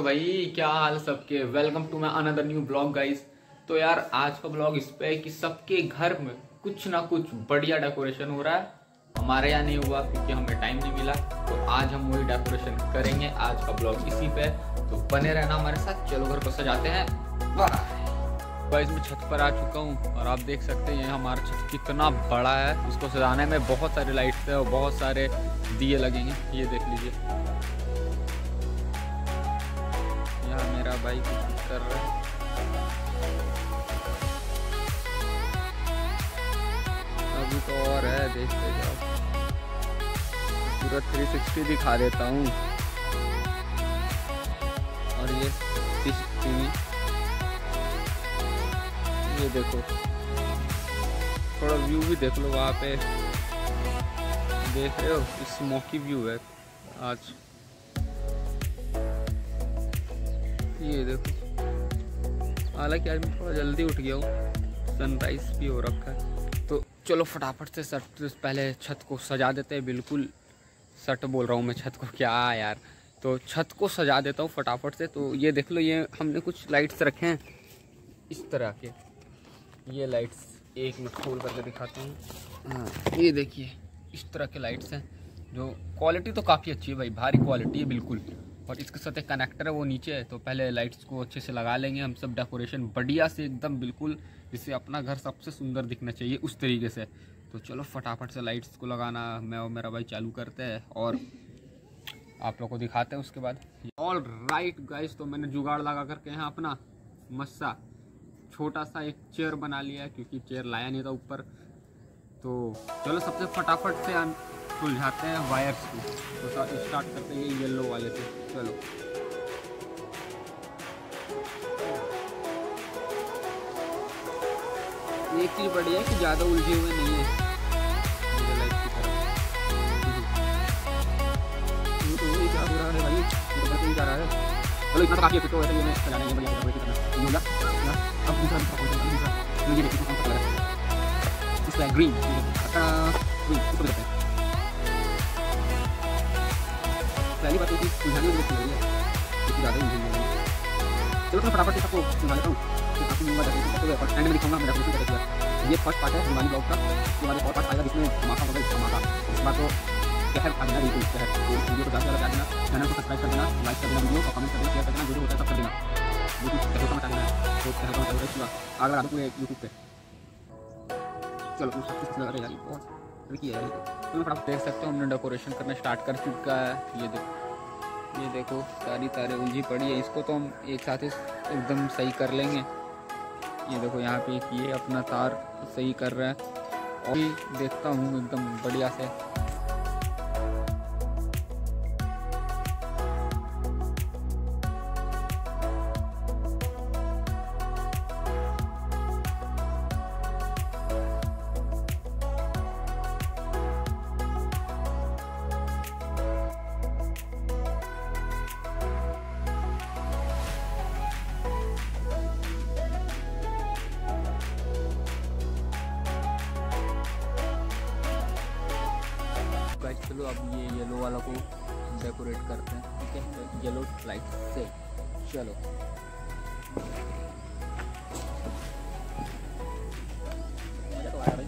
भाई, क्या हाल सबके। Welcome to my another new blog guys. तो यार आज का ब्लॉग इस पे है कि सबके घर में कुछ ना कुछ बढ़िया डेकोरेशन हो रहा है। हमारे यहाँ नहीं हुआ क्योंकि हमें टाइम नहीं मिला, तो आज हम वही डेकोरेशन करेंगे। आज का ब्लॉग इसी पे, तो बने रहना हमारे साथ। चलो घर को सजाते हैं। गाइस मैं छत पर आ चुका हूँ और आप देख सकते हैं हमारा छत कितना बड़ा है। इसको सजाने में बहुत सारे लाइट्स है और बहुत सारे दिए लगेंगे। ये देख लीजिए, यहाँ मेरा भाई कुछ कर रहा है। अभी तो और है, देखते जाओ। पूरा 360 दिखा देता हूँ। और ये ये देखो, थोड़ा व्यू भी देख लो। वहाँ पे देख रहे हो, स्मोकी व्यू है आज। ये देखो, हालांकि आज मैं थोड़ा जल्दी उठ गया हूँ, सनराइज भी हो रखा है। तो चलो फटाफट से सट पहले छत को सजा देते हैं। बिल्कुल सट बोल रहा हूँ मैं, छत को क्या यार। तो छत को सजा देता हूँ फटाफट से। तो ये देख लो, ये हमने कुछ लाइट्स रखे हैं इस तरह के। ये लाइट्स एक मैं खोल करके दिखाता हूँ। हाँ, ये देखिए इस तरह के लाइट्स हैं, जो क्वालिटी तो काफ़ी अच्छी है भाई, भारी क्वालिटी है बिल्कुल। और इसके साथ एक कनेक्टर है, वो नीचे है। तो पहले लाइट्स को अच्छे से लगा लेंगे हम सब, डेकोरेशन बढ़िया से एकदम बिल्कुल, जिससे अपना घर सबसे सुंदर दिखना चाहिए उस तरीके से। तो चलो फटाफट से लाइट्स को लगाना मैं और मेरा भाई चालू करते हैं और आप लोग को दिखाते हैं उसके बाद। ऑल राइट गाइस, तो मैंने जुगाड़ लगा करके यहाँ अपना मस्सा छोटा सा एक चेयर बना लिया है, क्योंकि चेयर लाया नहीं था ऊपर। तो चलो सबसे फटाफट से सुलझाते हैं वायर्स को। तो स्टार्ट करते हैं येलो वाले से। चलो एक चीज़ बढ़िया है कि ज़्यादा उलझे हुए नहीं है लाइट की तरफ। तो क्या हो रहा है भाई, तो बस यही जा रहा है। चलो इतना तो काफ़ी है। तो वैसे ये मैं सजाने में बढ़िया करना अब दूसरा मुझे देखिए कौन सा कलर है। इसका ग्रीन ग्रीन इसको देखते हैं। पहली बात है कि सुलझाने में मुश्किल है, क्योंकि ज़्यादा ही मुश्किल है। चलो तो फटाफट से सबको सुलझा लेता हूँ। फिर आपको दूंगा डेकोरेशन, एंड में दिखाऊंगा मैं डेकोरेशन कैसे किया। ये फर्स्ट पार्ट है दिवाली ब्लॉग का। उसके बाद एक और पार्ट आएगा जिसमें धमाका होगा, धमाका। उसके बाद तो कहर खा देना, बिल्कुल कहर। तो वीडियो को ज़्यादा कर देना, चैनल को सब्सक्राइब कर देना, लाइक कर देना वीडियो और कमेंट कर देना, शेयर कर देना, जो होता है सब कर देना। यूट्यूब कहर का मचा देना है, तो कहर का मचा देना आग लगा दो पूरे यूट्यूब पे। चलो तो सब कुछ लगा रहे यार, बहुत ट्रिकी है। तो मैं फटाफट देख सकते हो हमने डेकोरेशन करना स्टार्ट कर चुका है। ये देखो सारी तारें उलझी पड़ी है, इसको तो हम एक साथ ही एकदम सही कर लेंगे। ये देखो यहाँ पे एक ये अपना तार सही कर रहा है, और देखता हूँ एकदम बढ़िया से। चलो अब ये येलो वाला को डेकोरेट करते हैं, ठीक है, येलो लाइट से। चलो मजा तो आया भाई।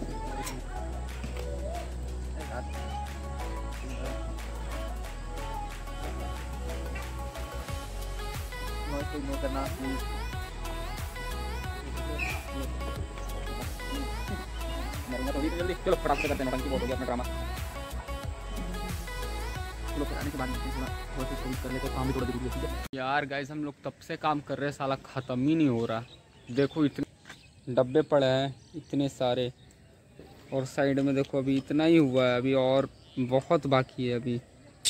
नो करना प्लीज। तो जल्दी चलो फटाफट करते हैं, नौटंकी बहुत हो गया अपना ड्रामा। आने के बाद कर लेते काम भी थोड़ा जरूरी है। यार गाइस हम लोग तब से काम कर रहे हैं, साला ख़त्म ही नहीं हो रहा। देखो इतने डब्बे पड़े हैं इतने सारे, और साइड में देखो अभी इतना ही हुआ है, अभी और बहुत बाकी है अभी।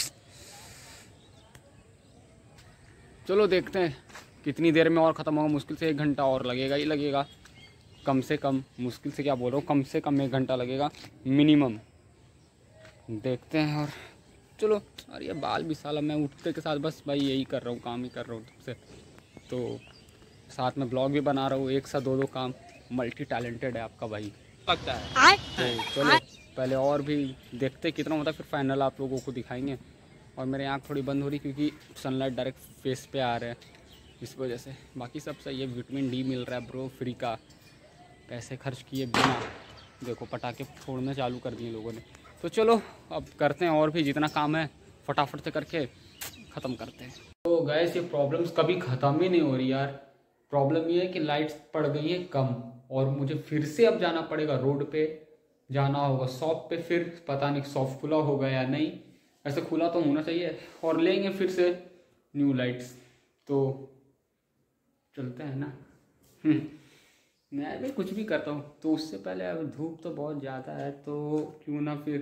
चलो देखते हैं कितनी देर में और ख़त्म होगा। मुश्किल से 1 घंटा और लगेगा ही लगेगा, कम से कम। मुश्किल से क्या बोल रहा हूँ, कम से कम 1 घंटा लगेगा मिनिमम। देखते हैं। और चलो, और ये बाल भी साला मैं उठते के साथ बस भाई यही कर रहा हूँ, काम ही कर रहा हूँ तब से। तो साथ में ब्लॉग भी बना रहा हूँ, एक साथ 2 काम। मल्टी टैलेंटेड है आपका भाई, लगता है। तो चलो पहले और भी देखते कितना होता है, फिर फाइनल आप लोगों को दिखाएंगे। और मेरे आँख थोड़ी बंद हो रही क्योंकि सनलाइट डायरेक्ट फेस पे आ रहा है, इस वजह से। बाकी सब सही है, विटामिन डी मिल रहा है ब्रो फ्री का, पैसे खर्च किए बिना। देखो पटाखे फोड़ने चालू कर दिए लोगों ने। तो चलो अब करते हैं, और भी जितना काम है फटाफट से करके ख़त्म करते हैं। तो गैस ये प्रॉब्लम्स कभी ख़त्म ही नहीं हो रही यार। प्रॉब्लम ये है कि लाइट्स पड़ गई है कम, और मुझे फिर से अब जाना पड़ेगा रोड पे, जाना होगा शॉप पे। फिर पता नहीं शॉप खुला होगा या नहीं, ऐसे खुला तो होना चाहिए, और लेंगे फिर से न्यू लाइट्स। तो चलते हैं ना। मैं भी कुछ भी करता हूँ तो उससे पहले अब धूप तो बहुत ज़्यादा है, तो क्यों ना फिर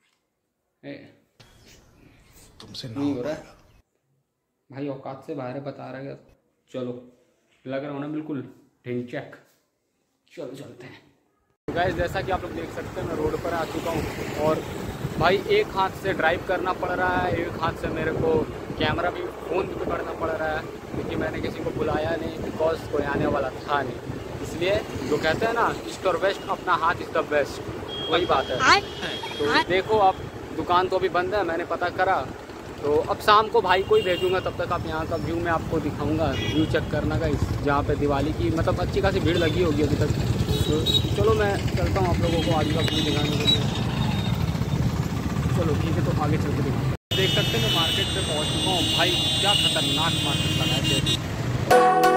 तुमसे नहीं हो रहा है भाई, औकात से बाहर है बता रहा है। चलो लग रहा हो ना बिल्कुल ढिंचैक, चलो चलते हैं। तो गाइस जैसा कि आप लोग देख सकते हैं मैं रोड पर आ चुका हूँ, और भाई एक हाथ से ड्राइव करना पड़ रहा है, एक हाथ से मेरे को कैमरा भी फ़ोन भी पकड़ना पड़ रहा है, क्योंकि मैंने किसी को बुलाया नहीं, बिकॉज कोई आने वाला था नहीं। इसलिए जो कहते हैं ना ईस्ट और वेस्ट, अपना हाथ इज़ द बेस्ट, वही बात है। तो देखो अब दुकान तो अभी बंद है, मैंने पता करा, तो अब शाम को भाई को ही भेजूँगा। तब तक आप यहाँ का व्यू मैं आपको दिखाऊँगा, व्यू चेक करना का, जहाँ पे दिवाली की मतलब अच्छी खासी भीड़ लगी होगी अभी तक। तो चलो मैं चलता हूँ आप लोगों को आगे का व्यू दिखाने के लिए। चलो ठीक है, तो आगे चल के दिखाऊँ। देख सकते हैं मैं मार्केट पे पहुँच चुका हूँ भाई, क्या खतरनाक मार्केट लगा है देखिए।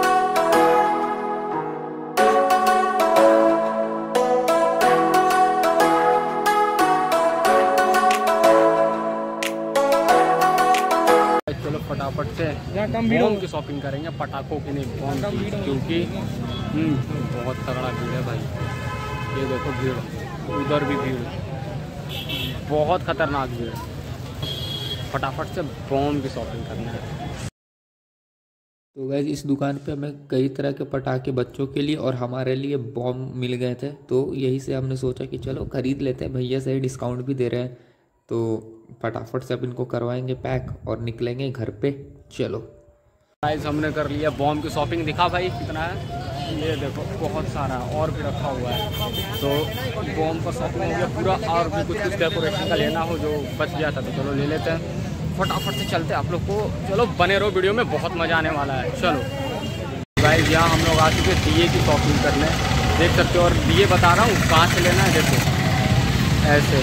चलो फटाफट से बॉम की शॉपिंग करेंगे, पटाखों की नहीं बॉम की, क्योंकि बहुत तगड़ा भीड़ है भाई। ये देखो भीड़, उधर भी भीड़, बहुत खतरनाक भीड़। फटाफट से बॉम की शॉपिंग करना है। तो गैस इस दुकान पे हमें कई तरह के पटाखे बच्चों के लिए और हमारे लिए बॉम्ब मिल गए थे, तो यही से हमने सोचा कि चलो खरीद लेते हैं, भैया सही डिस्काउंट भी दे रहे हैं, तो फटाफट से अब इनको करवाएंगे पैक और निकलेंगे घर पे। चलो गाइस हमने कर लिया बॉम्ब की शॉपिंग, दिखा भाई कितना है, ये देखो बहुत सारा और भी रखा हुआ है। तो बॉम्ब का शॉपिंग हो गया पूरा, और भी कुछ डेकोरेशन का लेना हो जो बच गया था तो चलो ले लेते हैं। फटाफट से चलते हैं आप लोग को, चलो बने रहो वीडियो में, बहुत मज़ा आने वाला है। चलो गाइस यहाँ हम लोग आ चुके हैं दिए की शॉपिंग करने, देख सकते हो। और दिए बता रहा हूँ कहाँ से लेना है, देखो ऐसे,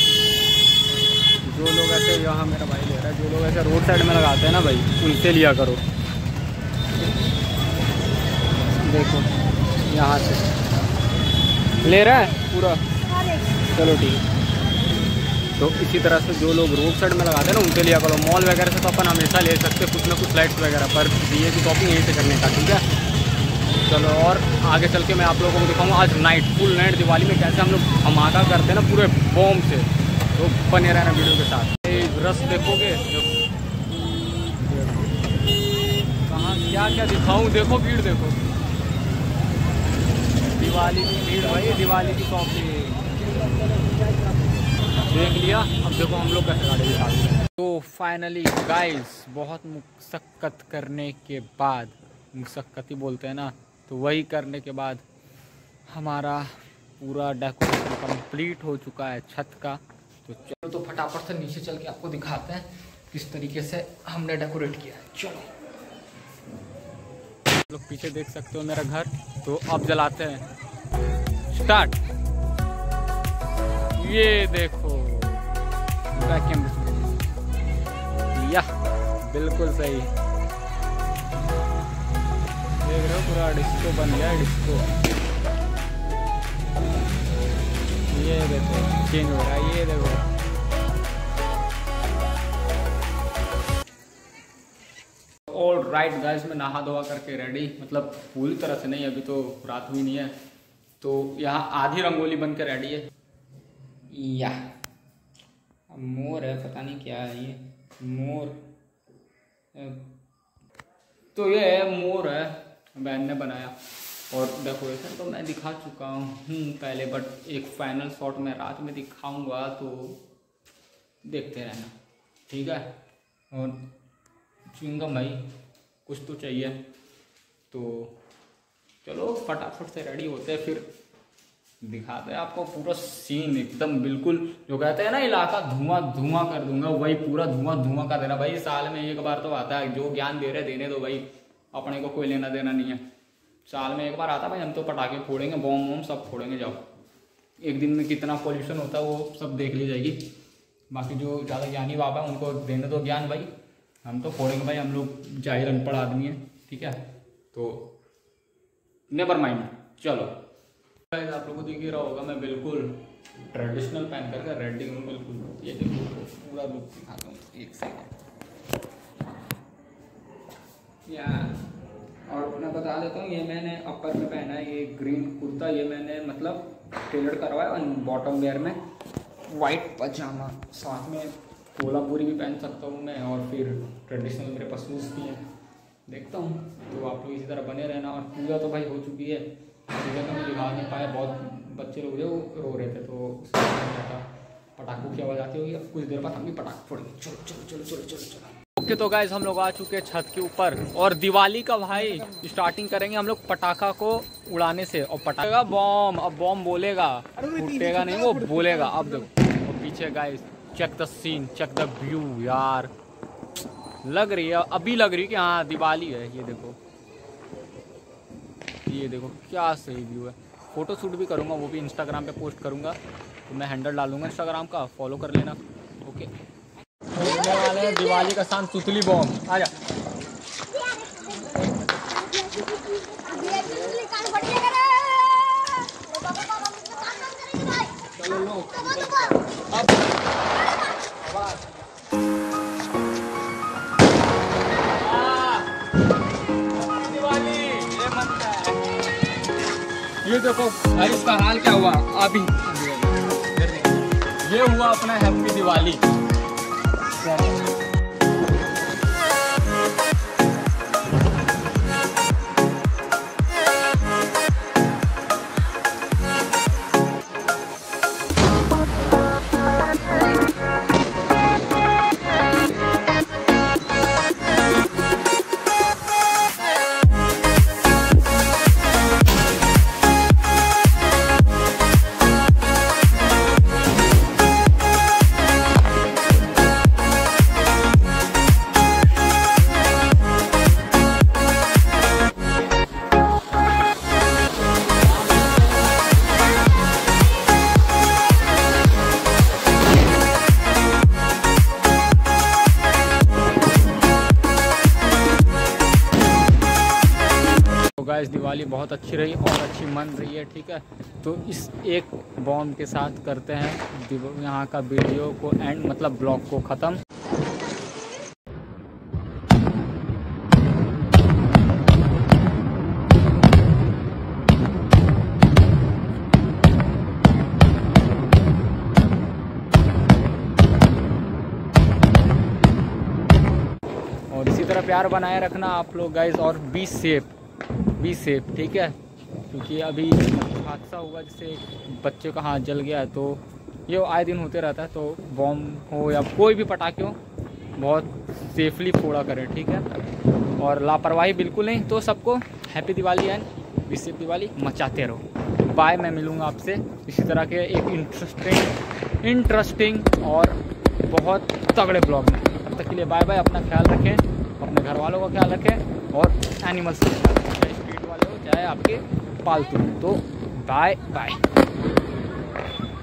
जो लोग ऐसे, यहाँ मेरा भाई ले रहा है, जो लोग ऐसे रोड साइड में लगाते हैं ना भाई, उनसे लिया करो। देखो यहाँ से ले रहा है पूरा, चलो ठीक है। तो इसी तरह से जो लोग रोड साइड में लगाते हैं ना उनसे लिया करो। मॉल वगैरह से तो अपन हमेशा ले सकते हैं कुछ ना कुछ लाइट्स वगैरह, पर दिए की शॉपिंग यहीं से करने का, ठीक है। चलो और आगे चल के मैं आप लोगों को दिखाऊंगा आज नाइट, फुल नाइट दिवाली में कैसे हम लोग धमाका करते हैं ना पूरे बॉम्ब से। तो बने रहना वीडियो के साथ। रस देखोगे कहाँ क्या क्या दिखाऊं, देखो भीड़ देखो, दिवाली की भीड़ भाई, दिवाली की शॉपिंग देख लिया। अब देखो हम लोग कैसे गाड़ी दिखाते हैं। तो फाइनली गाइस बहुत मुशक्कत करने के बाद, मुशक्कत ही बोलते हैं ना, तो वही करने के बाद हमारा पूरा डेकोरेशन कंप्लीट हो चुका है छत का। तो चलो तो फटाफट से नीचे चल के आपको दिखाते हैं किस तरीके से हमने डेकोरेट किया है। चलो लोग पीछे देख सकते हो मेरा घर। तो अब जलाते हैं, स्टार्ट। ये देखो या बिल्कुल सही देख रहे हो, पूरा डिस्को बन गया है, डिस्को। ये देखो चेंज हो रहा है, ये देखो। ऑल राइट गाइस, मैं नहा धोवा करके रेडी, मतलब पूरी तरह से नहीं, अभी तो रात हुई नहीं है। तो यहाँ आधी रंगोली बन के रेडी है। या मोर है, पता नहीं क्या है ये मोर, तो ये मोर है, बहन ने बनाया। और डेकोरेशन तो मैं दिखा चुका हूँ पहले, बट एक फाइनल शॉट मैं रात में दिखाऊंगा, तो देखते रहना, ठीक है। और च्युइंगम भाई कुछ तो चाहिए, तो चलो फटाफट से रेडी होते हैं, फिर दिखाते हैं आपको पूरा सीन एकदम बिल्कुल, जो कहते हैं ना इलाका धुआं धुआं कर दूंगा, वही पूरा धुआं धुआं कर देना भाई। साल में एक बार तो आता है, जो ज्ञान दे रहे देने दो भाई, अपने को कोई लेना देना नहीं है। साल में एक बार आता भाई, हम तो पटाखे फोड़ेंगे, बॉम्ब वॉम्ब सब फोड़ेंगे। जाओ, एक दिन में कितना पॉल्यूशन होता है वो सब देख ली जाएगी। बाकी जो ज़्यादा ज्ञानी बाबा है उनको देने दो ज्ञान भाई, हम तो फोड़ेंगे भाई, हम लोग जाहिर अनपढ़ आदमी है, ठीक है। तो नेवर माइंड, चलो आप लोगों को दिख ही रहा होगा, मैं बिल्कुल ट्रेडिशनल पहन करके रेडी हूँ बिल्कुल। ये देखो पूरा लुक दिखाता हूँ, एक सेकंड या। और मैं बता देता हूँ, ये मैंने अपर में पहना है, ये ग्रीन कुर्ता, ये मैंने मतलब टेलर करवाया, और बॉटम वेयर में वाइट पजामा, साथ में कोल्हापुरी भी पहन सकता हूँ मैं, और फिर ट्रेडिशनल मेरे पास शूज़ भी हैं, देखता हूँ। तो आप लोग इसी तरह बने रहना। और पूजा तो भाई हो चुकी है, पूजा तो मैं दिखा नहीं पाया, बहुत बच्चे लोग जो रो रहे थे, तो पटाखों की आवाज़ आती होगी। अब कुछ देर बाद हम भी पटाखे फोड़ेंगे। चलो चलो चलो चलो चलो चलो। ओके तो गाइस हम लोग आ चुके हैं छत के ऊपर, और दिवाली का भाई स्टार्टिंग करेंगे हम लोग पटाखा को उड़ाने से। और पटाखा बॉम्ब, अब बॉम्ब बोलेगा, फूटेगा नहीं, वो बोलेगा। अब देखो और पीछे guys check the scene, check the view यार, लग रही है अभी, लग रही है कि हाँ दिवाली है। ये देखो, ये देखो क्या सही व्यू है। फोटो शूट भी करूँगा, वो भी इंस्टाग्राम पे पोस्ट करूँगा, तो मैं हैंडल डालूंगा इंस्टाग्राम का, फॉलो कर लेना। ओके, फोड़ने वाले हैं दिवाली का शान, सुतली बॉम्ब। आ जा, चलो लो अब दिवाली, ये मनता है। ये देखो भाई इसका हाल क्या हुआ अभी, ये हुआ अपना हैप्पी दिवाली। गाइस दिवाली बहुत अच्छी रही और अच्छी मन रही है, ठीक है। तो इस एक बॉम्ब के साथ करते हैं यहाँ का वीडियो को एंड, मतलब ब्लॉग को ख़त्म। और इसी तरह प्यार बनाए रखना आप लोग गाइस, और बी सेफ, ठीक है। क्योंकि अभी हादसा हुआ जिससे बच्चे का हाथ जल गया है, तो ये आए दिन होते रहता है। तो बॉम्ब हो या कोई भी पटाखे हो, बहुत सेफली फोड़ा करें, ठीक है। और लापरवाही बिल्कुल नहीं। तो सबको happy Diwali and be safe Diwali, मचाते रहो। बाय, मैं मिलूँगा आपसे इसी तरह के एक इंटरेस्टिंग और बहुत तगड़े ब्लॉग में। तब तक के लिए बाय बाय, अपना ख्याल रखें, अपने घर वालों का ख्याल रखें, और एनिमल्स का ख्याल रखें, चाहे स्ट्रीट वाले हो चाहे आपके पालतू। तो बाय बाय।